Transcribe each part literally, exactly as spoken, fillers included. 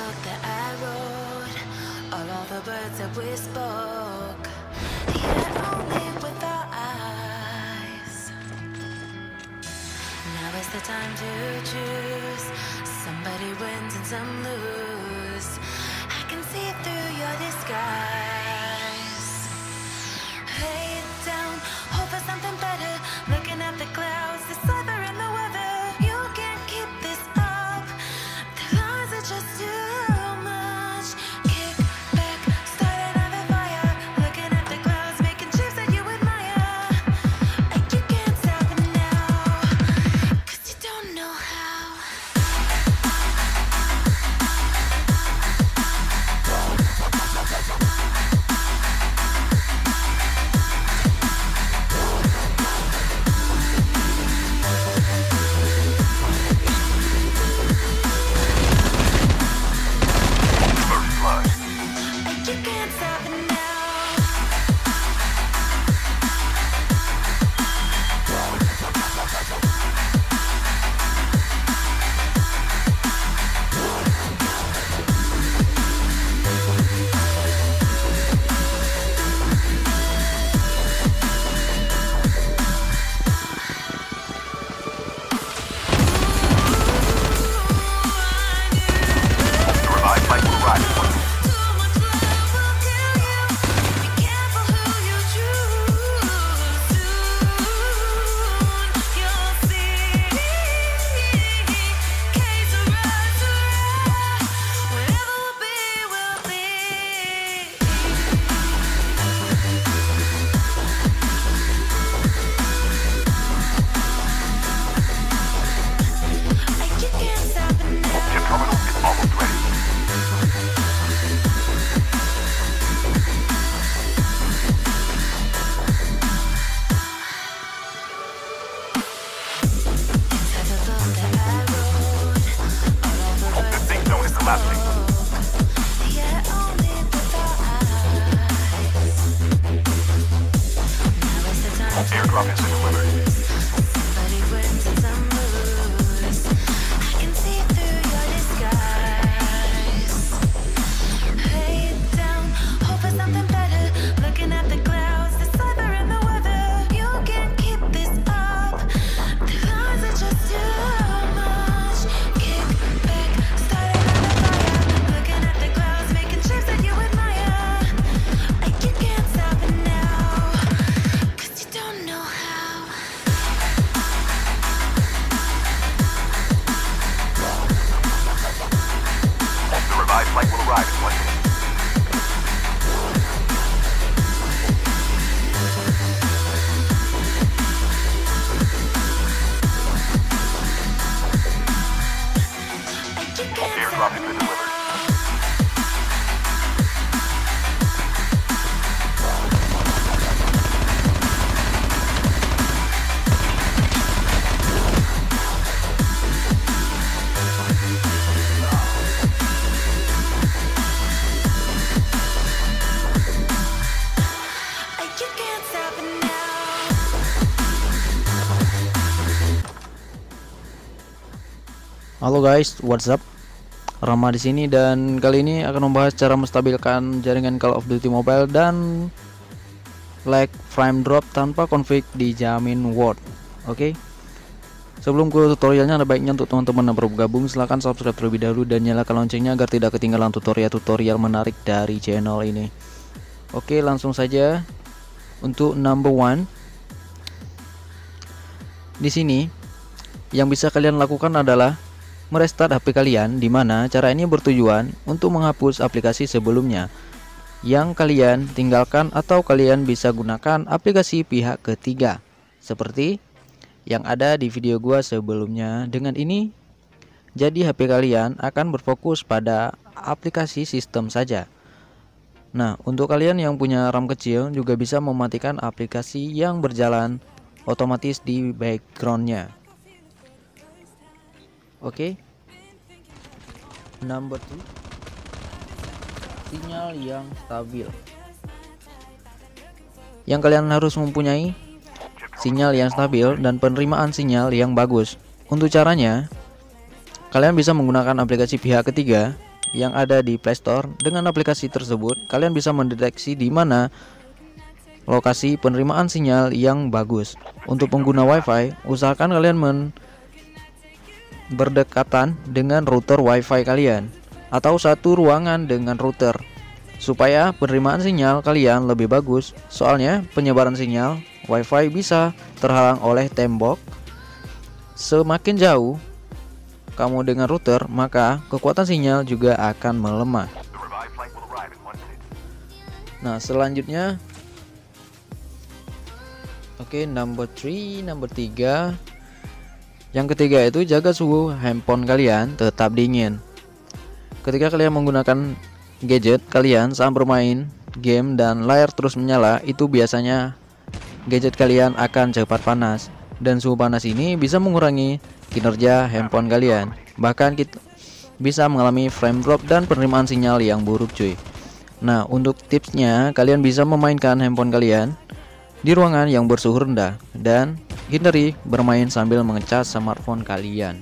book that I wrote, all of the words that we spoke, yet only with our eyes. Now is the time to choose. Somebody wins and some lose. I can see through your disguise. Lay it down, hope for something better. Looking at the clouds, the sliver in the weather. You can't keep this up. The lies are just too much. Kick back, start another fire. Looking at the clouds, making shapes that you admire. And you can't stop it now, 'cause you don't know how. You can't stop it now. Revive flight will arrive in one minute. Too much love will kill you. Be careful who you choose. Soon you'll see. Case rise to rise. Whatever will be, will be. And you can't stop it now. Chip terminal is almost ready. Inside the book that I wrote, all of the The words safe zone is collapsing. yeah, only with our eyes. Now is the time to Airdrop has been delivered. somebody wins and some lose. I can see through your disguise. Lay it down, hope for something better. Looking at the clouds, the sliver in the weather. You can't keep this up. The lies are just too much. Kick back, start another fire. Looking at the clouds, making shapes that you admire. And you can't stop it now, 'cause you don't know how. The revived flight will arrive in one minute. And you can't Airdrop stop has it been now. delivered. And you can't stop it now. Halo guys, what's up? Rama di sini dan kali ini akan membahas cara menstabilkan jaringan Call of Duty Mobile dan lag frame drop tanpa config dijamin Word. Oke. Sebelum ke tutorialnya, ada baiknya untuk teman-teman yang baru bergabung silahkan subscribe terlebih dahulu dan nyalakan loncengnya agar tidak ketinggalan tutorial-tutorial menarik dari channel ini. Oke, langsung saja untuk number one. Di sini yang bisa kalian lakukan adalah merestart H P kalian, di mana cara ini bertujuan untuk menghapus aplikasi sebelumnya yang kalian tinggalkan atau kalian bisa gunakan aplikasi pihak ketiga seperti yang ada di video gua sebelumnya. Dengan ini jadi H P kalian akan berfokus pada aplikasi sistem saja. Nah, untuk kalian yang punya RAM kecil juga bisa mematikan aplikasi yang berjalan otomatis di backgroundnya. Oke. Number two, sinyal yang stabil. Yang kalian harus mempunyai sinyal yang stabil dan penerimaan sinyal yang bagus. Untuk caranya, kalian bisa menggunakan aplikasi pihak ketiga yang ada di Play Store. Dengan aplikasi tersebut, kalian bisa mendeteksi di mana lokasi penerimaan sinyal yang bagus. Untuk pengguna Wi-Fi, usahakan kalian men berdekatan dengan router Wi-Fi kalian atau satu ruangan dengan router supaya penerimaan sinyal kalian lebih bagus. Soalnya penyebaran sinyal Wi-Fi bisa terhalang oleh tembok. Semakin jauh kamu dengan router, maka kekuatan sinyal juga akan melemah. The revived flight will arrive in one minute. Nah, selanjutnya oke, okay, number three, number tiga. Yang ketiga itu jaga suhu handphone kalian tetap dingin. Ketika kalian menggunakan gadget kalian saat bermain game dan layar terus menyala, itu biasanya gadget kalian akan cepat panas. Dan suhu panas ini bisa mengurangi kinerja handphone kalian. Bahkan kita bisa mengalami frame drop dan penerimaan sinyal yang buruk cuy. Nah, untuk tipsnya, kalian bisa memainkan handphone kalian di ruangan yang bersuhu rendah dan hindari bermain sambil mengecas smartphone kalian.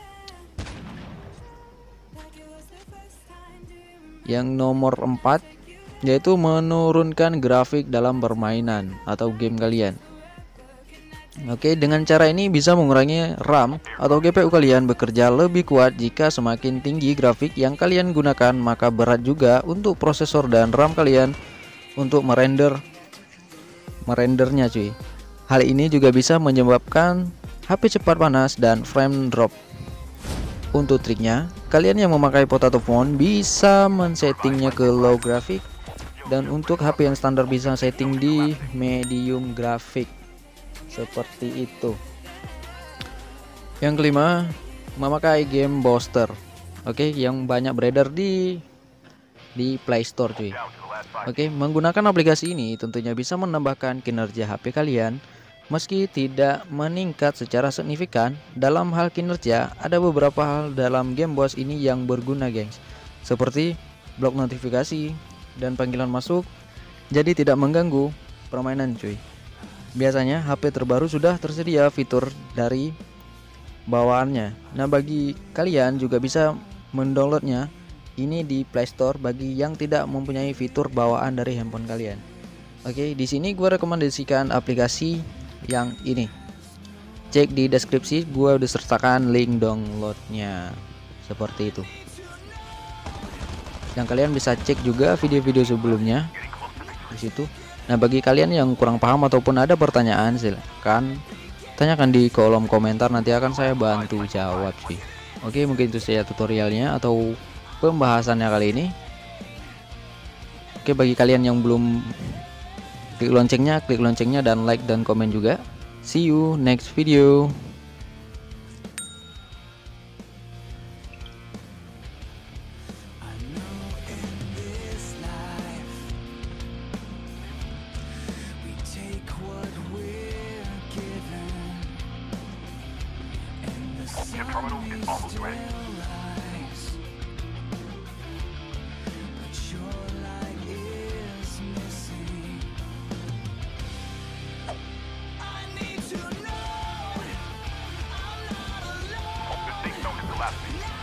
Yang nomor empat yaitu menurunkan grafik dalam permainan atau game kalian. Oke, dengan cara ini bisa mengurangi RAM atau G P U kalian bekerja lebih kuat. Jika semakin tinggi grafik yang kalian gunakan, maka berat juga untuk prosesor dan RAM kalian untuk merender merendernya cuy. Hal ini juga bisa menyebabkan H P cepat panas dan frame drop. Untuk triknya, kalian yang memakai potato phone bisa men-settingnya ke low graphic, dan untuk H P yang standar bisa setting di medium graphic. Seperti itu. Yang kelima, memakai game booster. Oke, yang banyak beredar di di Play Store cuy. Oke, menggunakan aplikasi ini tentunya bisa menambahkan kinerja H P kalian. Meski tidak meningkat secara signifikan dalam hal kinerja, ada beberapa hal dalam game boss ini yang berguna gengs, seperti blok notifikasi dan panggilan masuk, jadi tidak mengganggu permainan cuy. Biasanya H P terbaru sudah tersedia fitur dari bawaannya. Nah, bagi kalian juga bisa mendownloadnya ini di Play Store bagi yang tidak mempunyai fitur bawaan dari handphone kalian. Oke, di sini gue rekomendasikan aplikasi yang ini. Cek di deskripsi, gue udah sertakan link downloadnya seperti itu. Yang kalian bisa cek juga video-video sebelumnya di situ. Nah, bagi kalian yang kurang paham ataupun ada pertanyaan, silakan tanyakan di kolom komentar, nanti akan saya bantu jawab sih. Oke, mungkin itu saja tutorialnya atau pembahasannya kali ini. Oke, bagi kalian yang belum klik loncengnya, klik loncengnya dan like dan komen juga. See you next video. Your terminal is almost ready. The safe zone is collapsing.